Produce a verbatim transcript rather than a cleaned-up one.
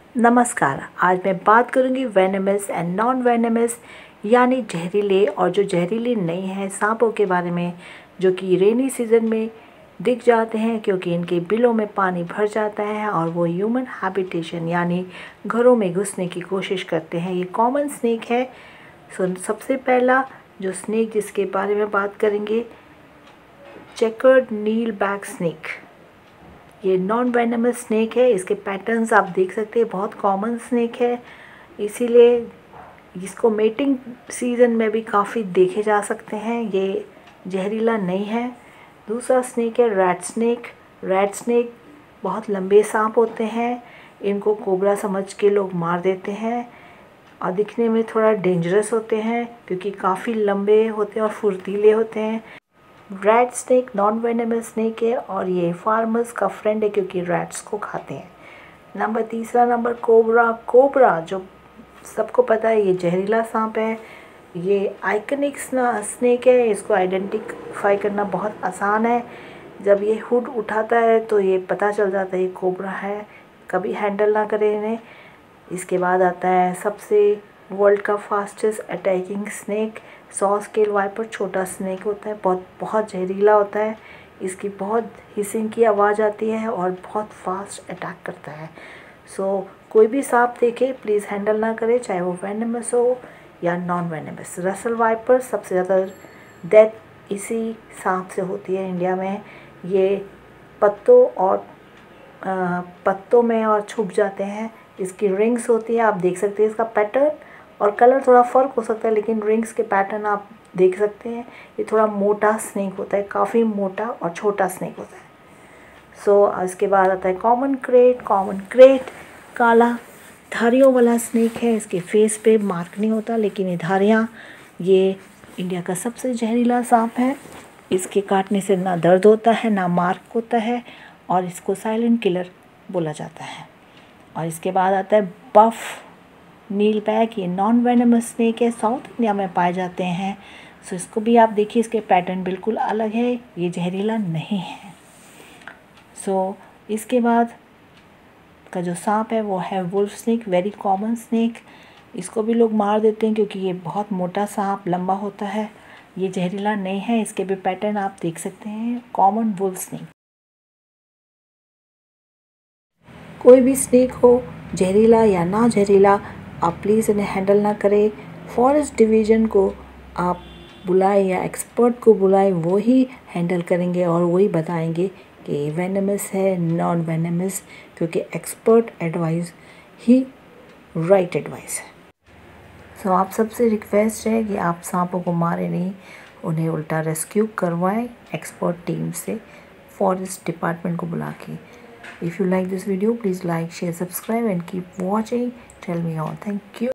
नमस्कार। आज मैं बात करूंगी वेनेमस एंड नॉन वेनेमस यानी जहरीले और जो जहरीले नहीं हैं सांपों के बारे में, जो कि रेनी सीज़न में दिख जाते हैं क्योंकि इनके बिलों में पानी भर जाता है और वो ह्यूमन हैबिटेशन यानी घरों में घुसने की कोशिश करते हैं। ये कॉमन स्नेक है। सो सबसे पहला जो स्नेक जिसके बारे में बात करेंगे, चेकर्ड नील बैक स्नेक। ये नॉन वेनमस स्नेक है। इसके पैटर्न्स आप देख सकते हैं, बहुत कॉमन स्नेक है, इसीलिए इसको मेटिंग सीज़न में भी काफ़ी देखे जा सकते हैं। ये जहरीला नहीं है। दूसरा स्नेक है रैट स्नेक। रैट स्नेक बहुत लंबे सांप होते हैं। इनको कोबरा समझ के लोग मार देते हैं और दिखने में थोड़ा डेंजरस होते हैं क्योंकि काफ़ी लंबे होते हैं और फुर्तीले होते हैं। Rat snake non venomous snake है और ये फार्मर्स का फ्रेंड है क्योंकि रैट्स को खाते हैं। नंबर तीसरा नंबर कोबरा। कोबरा जो सबको पता है ये जहरीला सांप है। ये आइकनिक स्नेक है। इसको आइडेंटिफाई करना बहुत आसान है। जब ये हुड उठाता है तो ये पता चल जाता है ये कोबरा है। कभी हैंडल ना करें इन्हें। इसके बाद आता है सबसे वर्ल्ड का fastest attacking snake, saw scale viper. छोटा स्नेक होता है, बहुत बहुत जहरीला होता है। इसकी बहुत हिसिंग की आवाज़ आती है और बहुत फास्ट अटैक करता है। सो so, कोई भी सांप देखे प्लीज़ हैंडल ना करें, चाहे वो वेनेमस हो या नॉन वेनेमस। रसल वाइपर सबसे ज़्यादा डेथ इसी सांप से होती है इंडिया में। ये पत्तों और आ, पत्तों में और छुप जाते हैं। इसकी रिंग्स होती है, आप देख सकते हैं। इसका पैटर्न और कलर थोड़ा फ़र्क हो सकता है लेकिन रिंग्स के पैटर्न आप देख सकते हैं। ये थोड़ा मोटा स्नेक होता है, काफ़ी मोटा और छोटा स्नेक होता है। सो so, इसके बाद आता है कॉमन क्रेट। कॉमन क्रेट काला धारियों वाला स्नेक है। इसके फेस पे मार्क नहीं होता लेकिन ये धारियाँ, ये इंडिया का सबसे जहरीला सांप है। इसके काटने से ना दर्द होता है ना मार्क होता है और इसको साइलेंट किलर बोला जाता है। और इसके बाद आता है बफ नील बैक। ये नॉन वेनेमस स्नेक है, साउथ इंडिया में पाए जाते हैं। सो इसको भी आप देखिए, इसके पैटर्न बिल्कुल अलग है, ये जहरीला नहीं है। सो इसके बाद का जो सांप है वो है wolf snake, very common snake. इसको भी लोग मार देते हैं क्योंकि ये बहुत मोटा सांप लंबा होता है। ये जहरीला नहीं है, इसके भी पैटर्न आप देख सकते हैं, कॉमन वुल्फ स्नेक। कोई भी स्नेक हो, जहरीला या ना जहरीला, आप प्लीज़ इन्हें हैंडल ना करें। फॉरेस्ट डिवीज़न को आप बुलाएं या एक्सपर्ट को बुलाएं, वो ही हैंडल करेंगे और वही बताएंगे कि वेनेमस है नॉन वेनेमस, क्योंकि एक्सपर्ट एडवाइस ही राइट एडवाइस है। सो आप सबसे रिक्वेस्ट है कि आप सांपों को मारें नहीं, उन्हें उल्टा रेस्क्यू करवाएं एक्सपर्ट टीम से, फॉरेस्ट डिपार्टमेंट को बुला के। If you like this video, please like, share, subscribe and keep watching. Tell me all. Thank you.